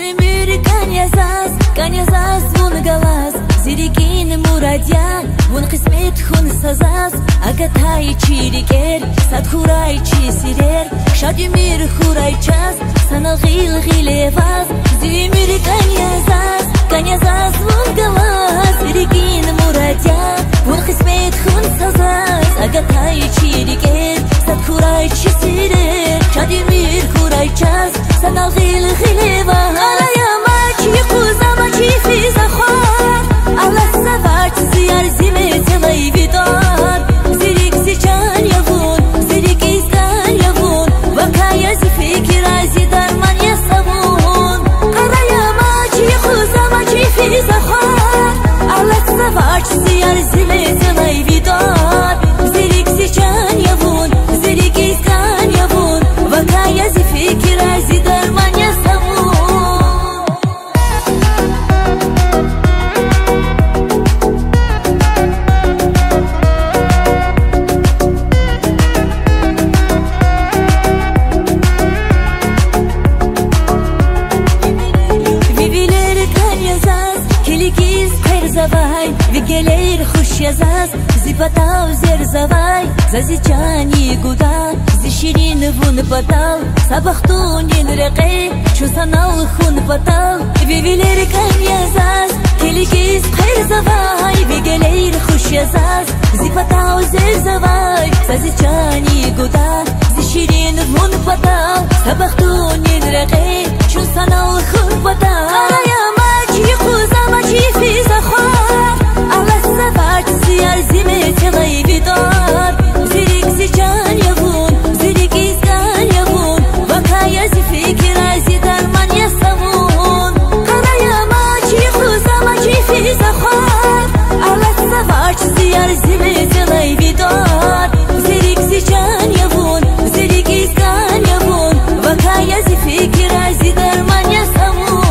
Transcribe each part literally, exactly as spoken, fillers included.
Zümür kanyazaz, kanyazaz vun galaz Zirigin muradyan, vun qismet hun sazaz Agatay çiriger, sad xuray çisirer Şadümür xuray çaz, sana gil gilevaz Zümür kanyazaz, kanyazaz vun galaz Zirigin muradyan, vun qismet hun sazaz Agatay çiriger, sad xuray çisirer Şadümür xuray çaz, sana gil gilevaz Alaya kuzamaçi fiza khar Allah savat ziyar zimet lay vidar Zirik zican yavun zirik izgan yavun Vakaya zifik razi darman yasavun Karayamaçi kuzamaçi fiza khar Allah savat ziyar zimet lay vidar Zirik zican yavun zirik izgan yavun Vakaya zifik razi darman yasavun Vigeler xush yazaz Zipatau zer zavai Zazicani guda Zishirin vun patal Sabahtun yen reqe Şu sanal khun patal Vigeler kan yazaz Keligiz khair zavai Vigeler xush yazaz Zipatau zer zavai Zazicani guda Zishirin vun patal Sabahtun yen reqe Şu sanal khun patal Karayamaçi kuzamaçi fiza khar Allah savat ziyar zimet lay vidar Zirik zican yavun, zirik izgan yavun Vakaya zifik razi darman yasavun Karayamaçi kuzamaçi fiza khar Allah savat ziyar zimet lay vidar Zirik zican yavun, zirik izgan yavun Vakaya zifik razi darman yasavun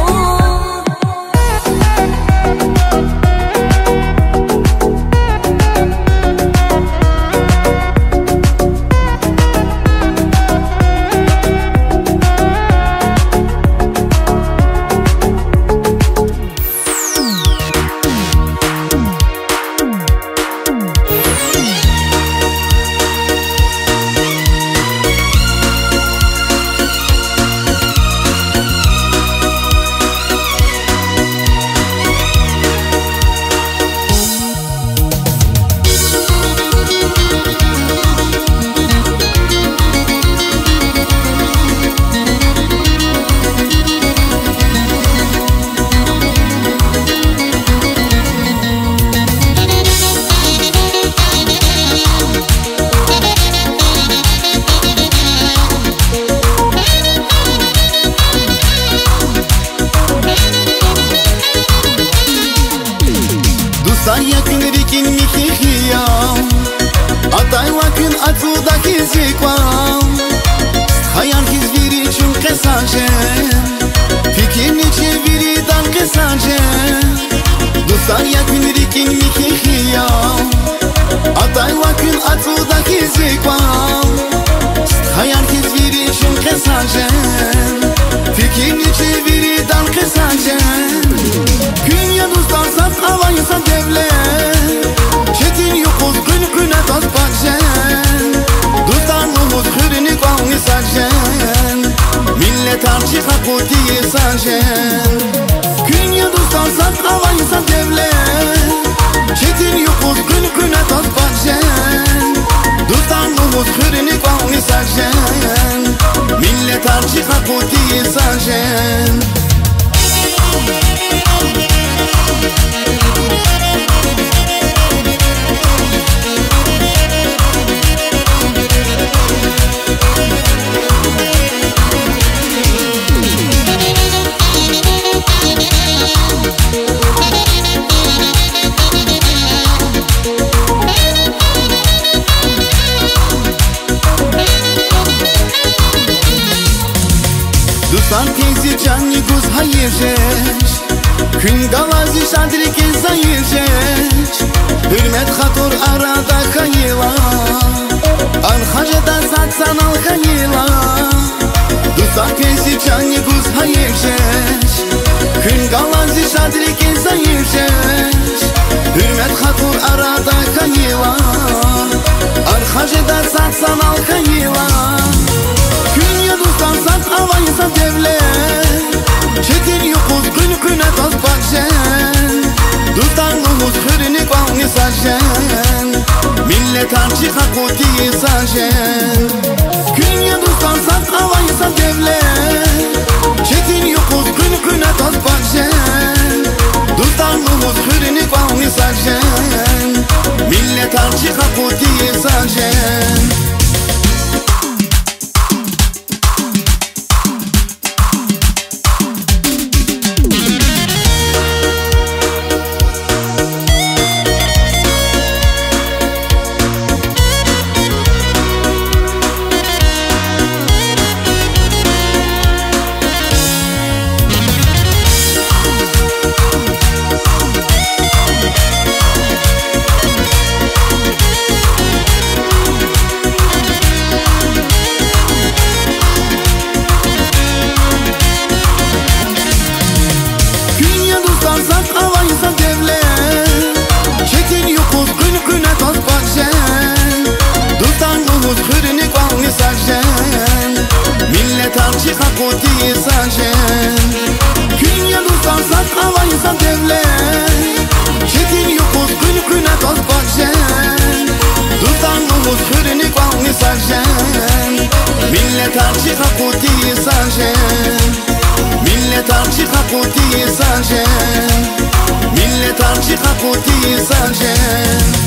Yakın rikin mikihiyam Atay vakın atudaki zikvam Hayal hizviri çun kesancem Fikirni çeviri dan kesancem Dostlar yakın rikin mikihiyam Atay vakın atudaki zikvam Hayal hizviri çun kesancem Fikirni çeviri dan kesancem Dünya dostlar sat alaysa devlet Çetin yokuz gün güne tas bakcen Dostlar nomuz kırını kavni sarcen Millet harcı kapı diye sarcen Dünya dostlar sat alaysa devlet Çetin yokuz gün güne tas bakcen Dostlar nomuz kırını kavni sarcen Millet harcı kapı diye sarcen Dostlar teyze canlı göz hayırceş Gün galazi şadri kez hayırceş Hürmet hatur arada kayıla Arxacada satsan al kayıla Dostlar teyze canlı göz hayırceş sadrike zayıfeş Hürmet hatur arada kayıla Arxajeda satsan al kayıla Künye dostan sat alaysa devlet Çetin yokuz gün güne toz bakjen Dostan umuz hürünü kvalni sajen Millet arçı hakuti sajen Künye dostan sat alaysa devlet Çetin yokuz gün güne toz bakjen Dostan umuz hürünü kvalni sajen Millet arçı hakuti sajen Millet arçı hakuti sajen Millet arçı hakuti sajen Millet arçı hakuti sajen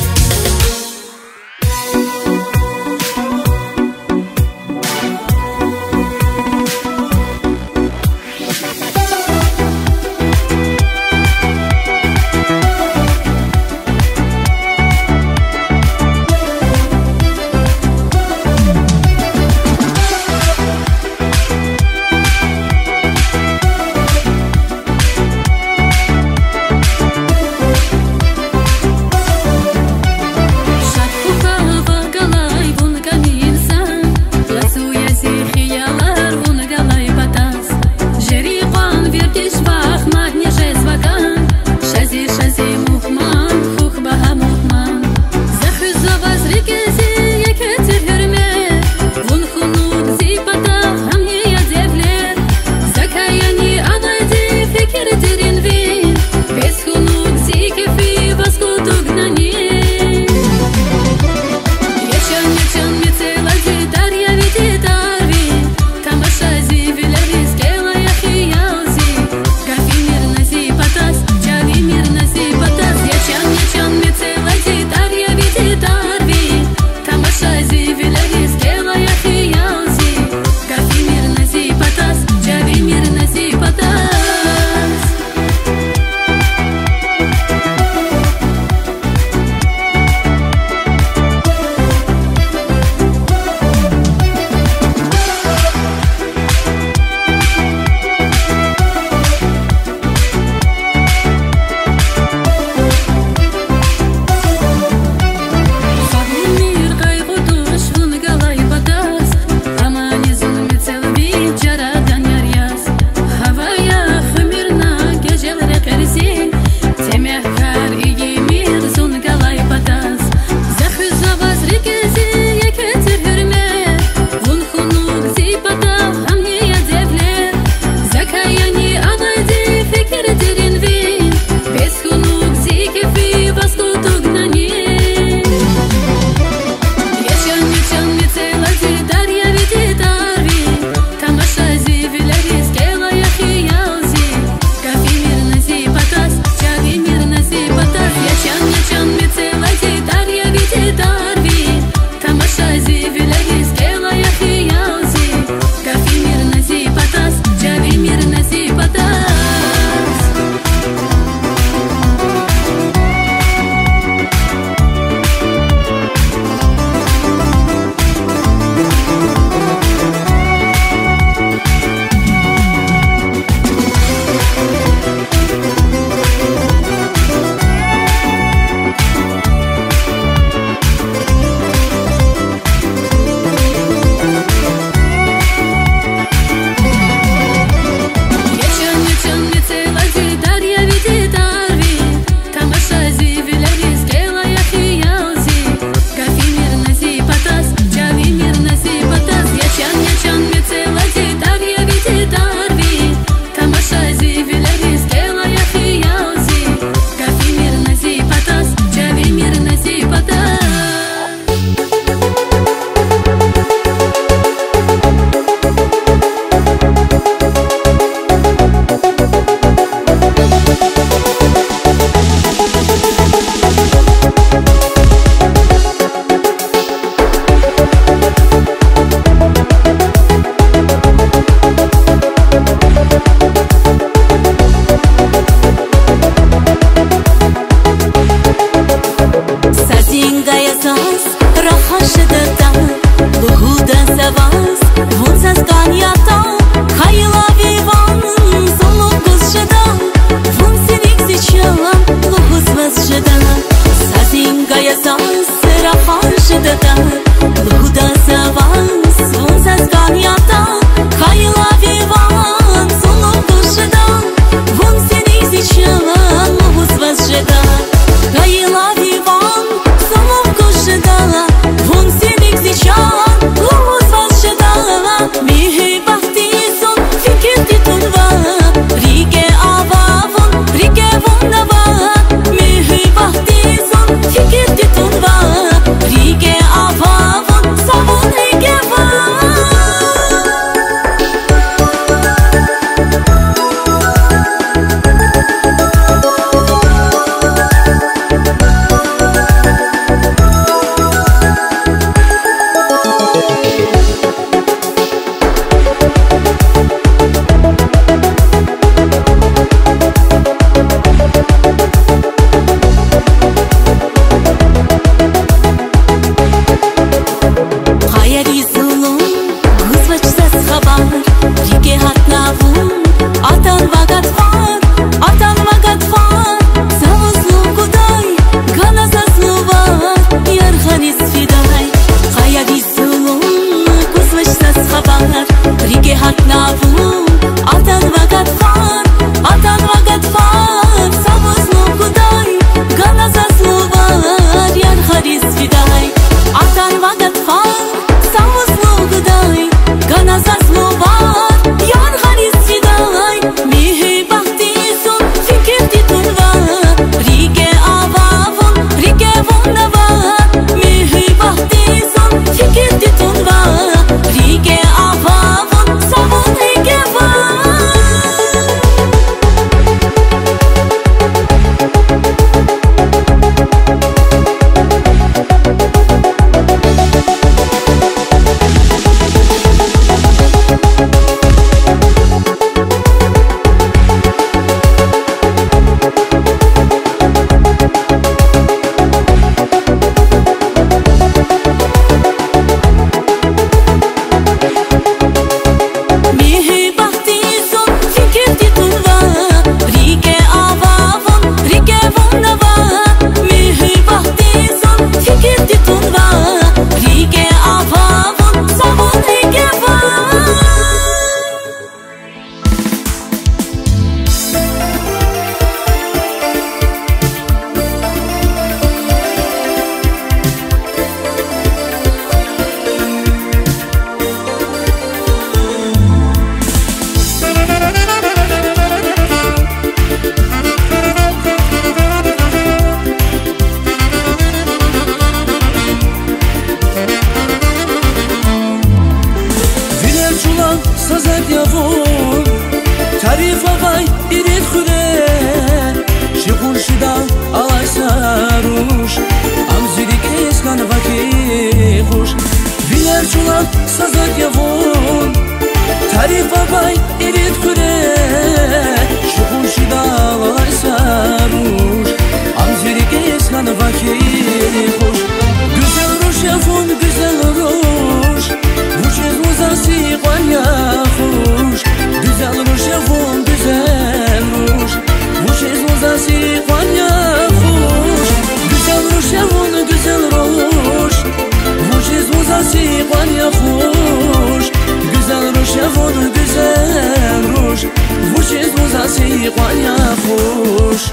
Tarifa vay irit kure Shikun shida alay sarush Am zirik eskan vaki khush Viler chulan sazak yavon Tarifa vay irit kure Shikun shida alay sarush Am zirik eskan vaki khush Güzel ruş yavon güzel ruş Vuçez muzasi qanya khush Güzel ruş yavon güzel ruş Vuçez muzasi qanya khush Güzel ruş yavon güzel ruş Vuçez muzasi qanya khush Güzel ruş yavon güzel ruş Vuçez muzasi qanya khush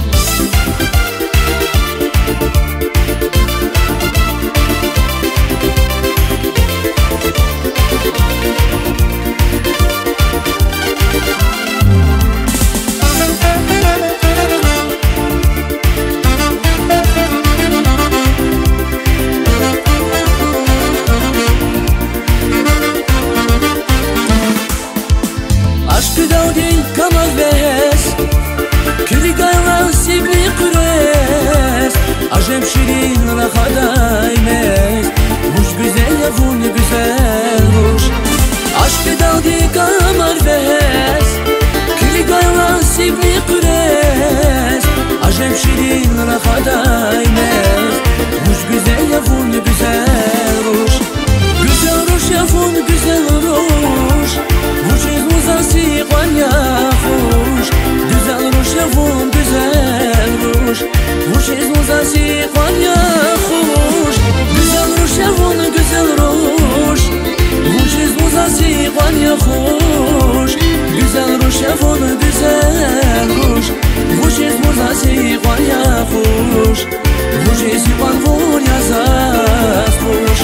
Ajem şirin rakadaymes Vuş güzel yavun güzel ruş Aşkı daldi kamar ves Kili gayran sivni kures Ajem şirin rakadaymes Vuş güzel yavun güzel ruş Güzel ruş yavun güzel ruş Vuçez muzasi qanya khush Güzel ruş yavun güzel ruş Vuçez muzasi qanya khush Güzel ruş yavun güzel ruş Vuçez muzasi qanya khush Güzel ruş yavun güzel ruş Vuçez muzasi qanya khush Vuçez yvan vur yazas khush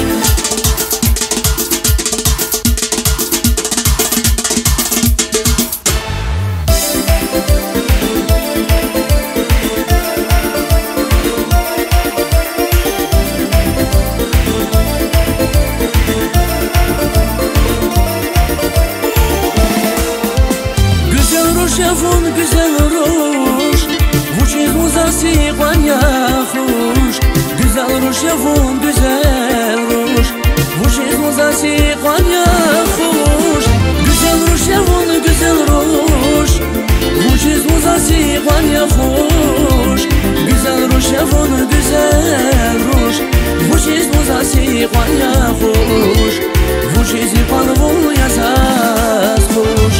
Yavun güzel ruş Vuçez muzasi qanya khush Güzel ruş yavun güzel ruş Vuçez muzasi qanya khush Güzel ruş yavun güzel ruş Vuçez muzasi qanya khush Güzel ruş yavun güzel ruş Vuçez muzasi qanya khush Vuçez yvan vur yazas khush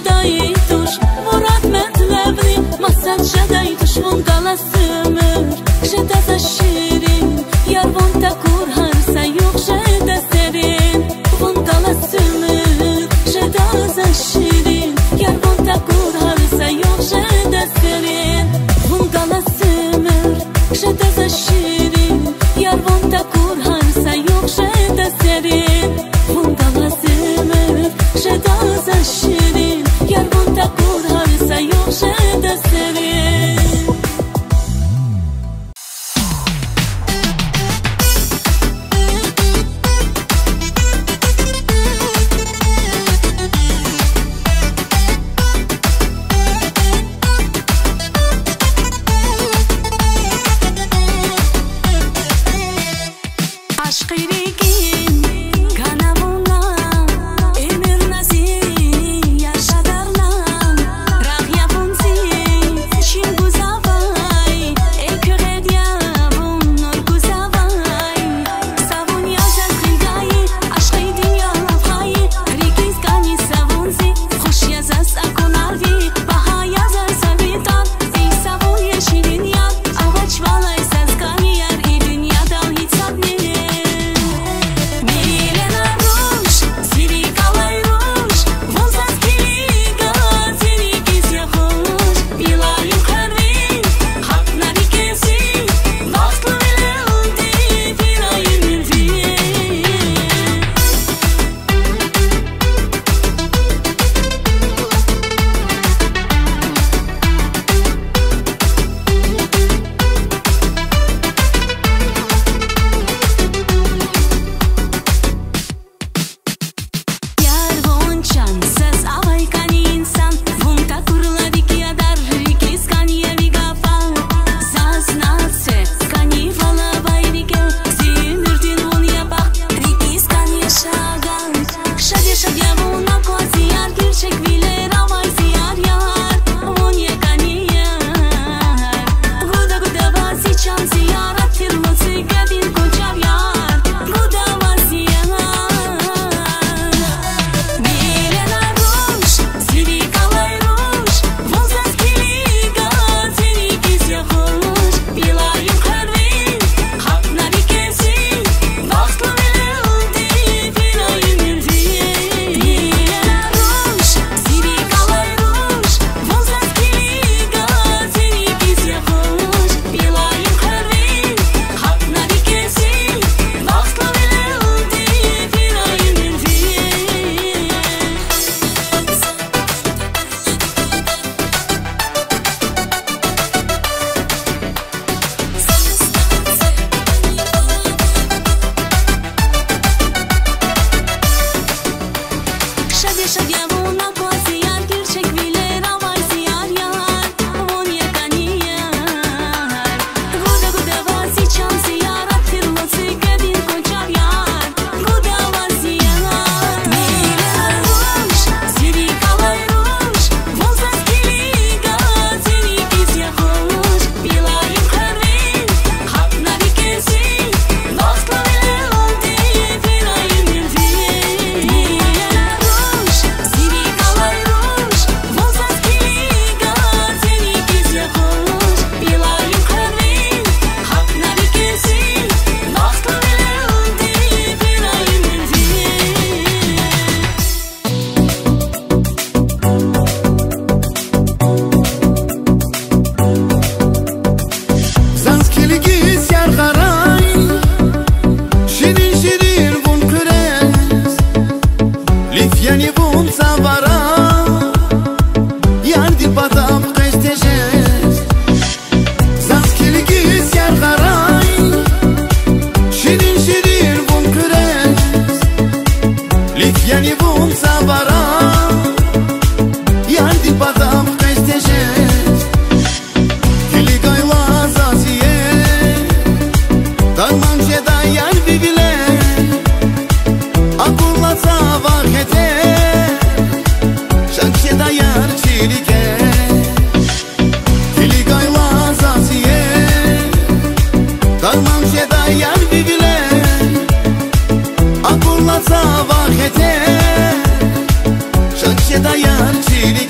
شدایتوش مراد مطلبی مسد شدایتوش وون قala sümür şeda zaşirin yar vun takur har sayuq şeda serin vun qala sümür şeda zaşirin yar vun takur har sayuq şeda serin vun qala sümür şeda zaşirin yar vun takur har sayuq şeda serin vun qala sümür şeda zaşirin yar vun takur har sayuq şeda serin Akurlatsa vakete Şakşeda yar çiğli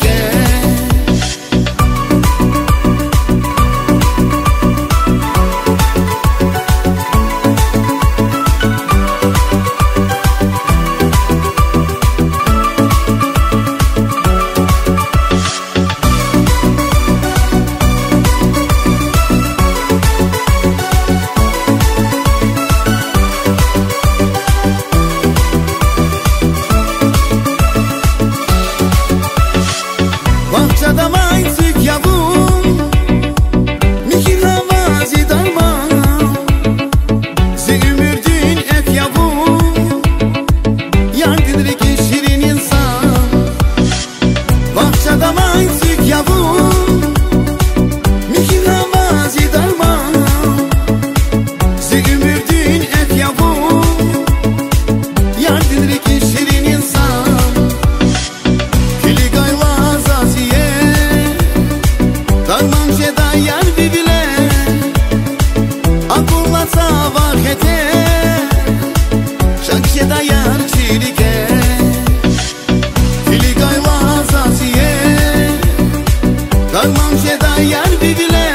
Bahçada maytık yavrum Mikir havazi darman Zi ümürdün et yavrum Yardınır ki şirin insan Bahçada maytık yavrum Mikir havazi darman Zi ümürdün et yavrum Yardınır ki şirin insan Kili gayla zaziye Darman şeda yer bibile Akullatsa vakete Şak şeda yer çirike Kili gayla zaziye Darman şeda yer bibile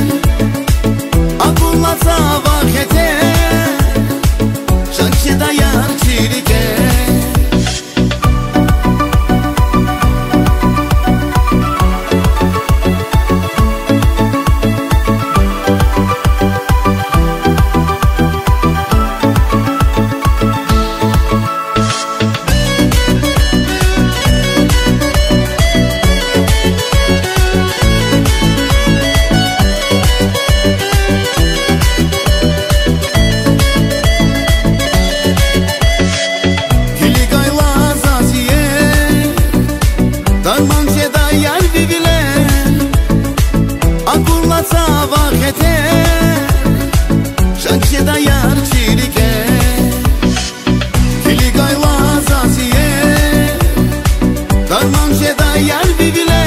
Akullatsa vakete Şak şeda yer çirike Darman şeda yer bibile Akullatsa vakete Şak şeda yer çirike Kili gayla zaziye Darman şeda yer bibile